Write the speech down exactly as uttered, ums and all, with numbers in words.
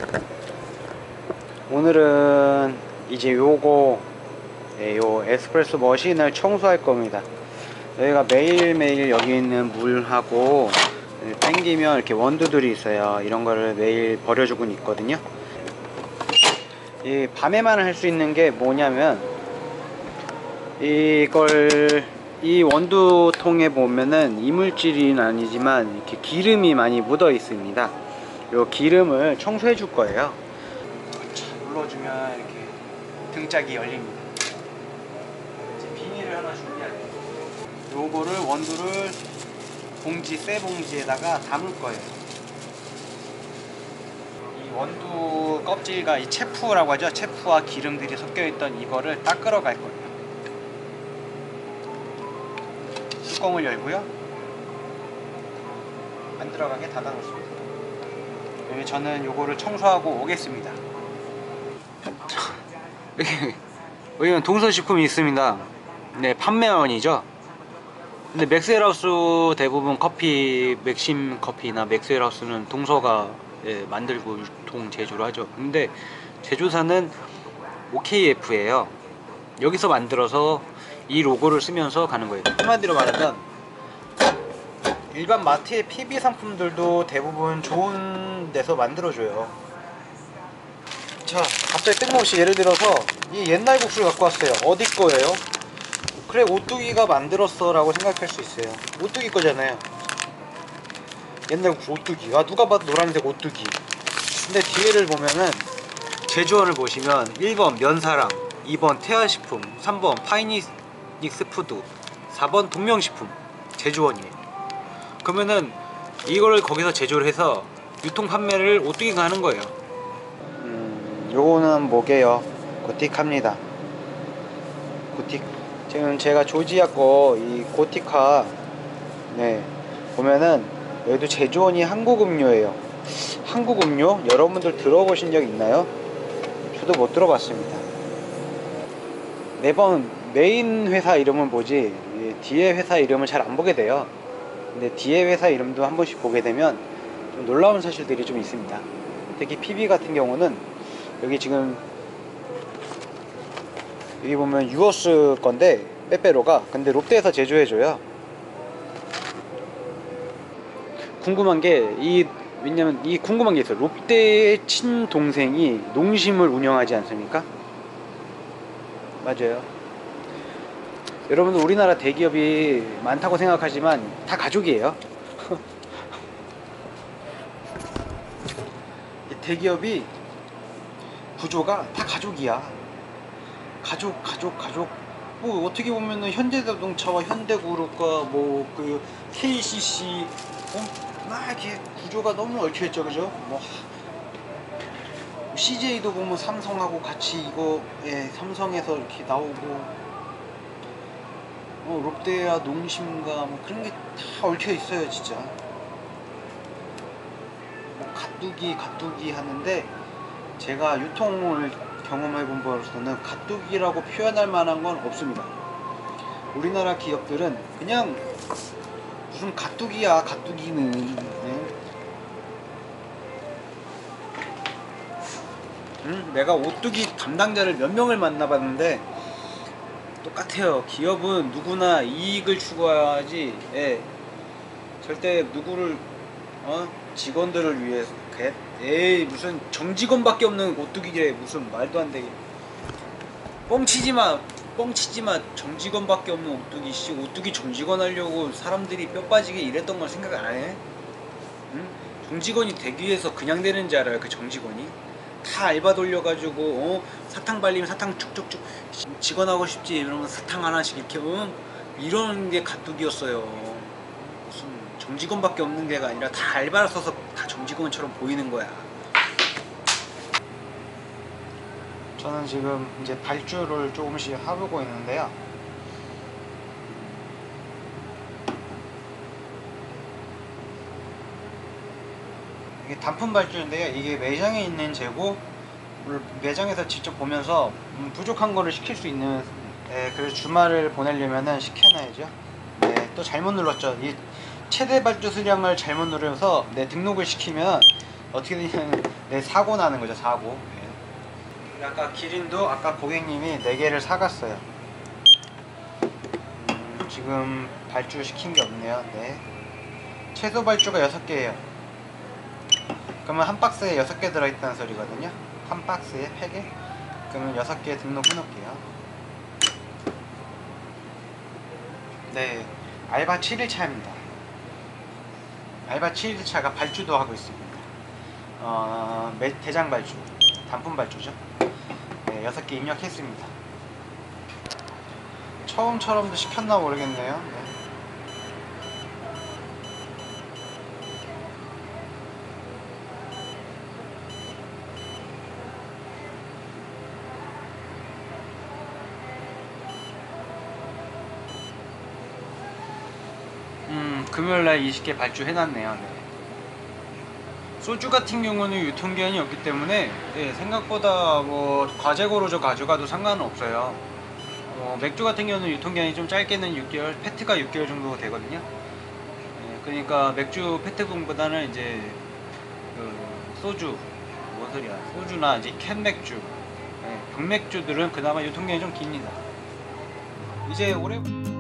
오늘은 이제 요거 네, 요 에스프레소 머신을 청소할 겁니다. 여기가 매일매일 여기 있는 물하고 땡기면 이렇게 원두들이 있어요. 이런 거를 매일 버려주고 있거든요. 이 밤에만 할 수 있는 게 뭐냐면, 이걸 이 원두통에 보면은 이물질은 아니지만 이렇게 기름이 많이 묻어 있습니다. 요 기름을 청소해 줄 거예요. 눌러주면 이렇게 등짝이 열립니다. 이제 비닐을 하나 준비할게요. 요거를 원두를 봉지, 쇠 봉지에다가 담을 거예요. 이 원두 껍질과 이 체프라고 하죠. 체프와 기름들이 섞여 있던 이거를 딱 끌어갈 거예요. 뚜껑을 열고요. 안 들어가게 닫아 놓습니다. 여기 저는 요거를 청소하고 오겠습니다. 여기는 동서식품이 있습니다. 네, 판매원이죠. 근데 맥스웰하우스 대부분 커피, 맥심 커피나 맥스웰하우스는 동서가 예, 만들고 유통 제조를 하죠. 근데 제조사는 오케이에프예요. 여기서 만들어서 이 로고를 쓰면서 가는 거예요. 한마디로 말하면 일반 마트의 피비 상품들도 대부분 좋은 데서 만들어줘요. 자, 갑자기 뜬금없이 예를 들어서 이 옛날 국수를 갖고 왔어요. 어디 거예요? 그래, 오뚜기가 만들었어 라고 생각할 수 있어요. 오뚜기 거잖아요. 옛날 국수 오뚜기. 아, 누가 봐도 노란색 오뚜기. 근데 뒤에를 보면은 제조원을 보시면 일 번 면사랑, 이 번 태아식품, 삼 번 파이닉스푸드, 사 번 동명식품 제조원이에요. 그러면은 이거를 거기서 제조를 해서 유통 판매를 오뚜기가 하는 거예요. 음, 요거는 뭐게요? 고틱합니다. 고틱. 지금 제가 조지아 거 이 고티카, 네, 보면은 여기도 제조원이 한국음료예요. 한국음료? 여러분들 들어보신 적 있나요? 저도 못 들어봤습니다. 매번 메인 회사 이름은 보지 뒤에 회사 이름을 잘 안 보게 돼요. 근데 뒤에 회사 이름도 한 번씩 보게 되면 좀 놀라운 사실들이 좀 있습니다. 특히 피비 같은 경우는 여기 지금 여기 보면 유어스 건데, 빼빼로가 근데 롯데에서 제조해줘요. 궁금한 게 이 왜냐면 이 궁금한 게 있어요. 롯데의 친동생이 농심을 운영하지 않습니까? 맞아요. 여러분들 우리나라 대기업이 많다고 생각하지만 다 가족이에요. 대기업이 구조가 다 가족이야. 가족 가족 가족. 뭐 어떻게 보면은 현대자동차와 현대그룹과 뭐 그 케이씨씨 어? 막 이렇게 구조가 너무 얽혀있죠, 그죠? 뭐 씨제이도 보면 삼성하고 같이 이거, 예, 삼성에서 이렇게 나오고, 어, 롯데와 농심과 뭐 그런 게 다 얽혀 있어요, 진짜. 뭐 가뚜기 가뚜기 하는데, 제가 유통을 경험해 본 바로서는 가뚜기라고 표현할 만한 건 없습니다. 우리나라 기업들은 그냥 무슨 가뚜기야, 가뚜기는. 네? 음, 내가 오뚜기 담당자를 몇 명을 만나봤는데 똑같아요. 기업은 누구나 이익을 추구하지, 예, 절대 누구를, 어? 직원들을 위해서, 에이, 무슨 정직원밖에 없는 오뚜기래. 무슨 말도 안 되게. 뻥치지마, 뻥치지마. 정직원밖에 없는 오뚜기. 씨, 오뚜기 정직원 하려고 사람들이 뼈 빠지게 일했던 건 생각 안 해? 응? 정직원이 되기 위해서 그냥 되는 줄 알아요, 그 정직원이? 다 알바 돌려가지고, 어? 사탕 발리면 사탕 쭉쭉쭉, 직원 하고 싶지 이러면 사탕 하나씩 이렇게, 응? 이런 게 가뚜기였어요. 무슨 정직원밖에 없는 게가 아니라 다 알바를 써서 다 정직원처럼 보이는 거야. 저는 지금 이제 발주를 조금씩 해보고 있는데요. 이게 단품 발주인데요. 이게 매장에 있는 재고, 매장에서 직접 보면서 음, 부족한 거를 시킬 수 있는, 네, 그래서 주말을 보내려면은 시켜놔야죠. 네, 또 잘못 눌렀죠. 이 최대 발주 수량을 잘못 누르면서 네, 등록을 시키면 어떻게 되냐면 네, 사고 나는 거죠. 사고. 네. 아까 기린도 아까 고객님이 네 개를 사갔어요. 음, 지금 발주 시킨 게 없네요. 네. 최소 발주가 여섯 개예요. 그러면 한 박스에 여섯 개 들어있다는 소리거든요. 한 박스에 팩에. 그러면 여섯 개 등록 해놓을게요. 네, 알바 칠 일 차입니다. 알바 칠 일 차가 발주도 하고 있습니다. 어, 매, 대장 발주, 단품 발주죠. 네, 여섯 개 입력했습니다. 처음처럼도 시켰나 모르겠네요. 네. 음, 금요일날 이십 개 발주해놨네요. 네. 소주 같은 경우는 유통기한이 없기 때문에 네, 생각보다 뭐 과제고로저 가져가도 상관은 없어요. 어, 맥주 같은 경우는 유통기한이 좀 짧게는 육 개월, 페트가 육 개월 정도 되거든요. 네, 그러니까 맥주 페트분보다는 이제 그 소주, 뭔 소리야, 소주나 이제 캔 맥주, 네, 병맥주들은 그나마 유통기한이 좀 깁니다. 이제 올해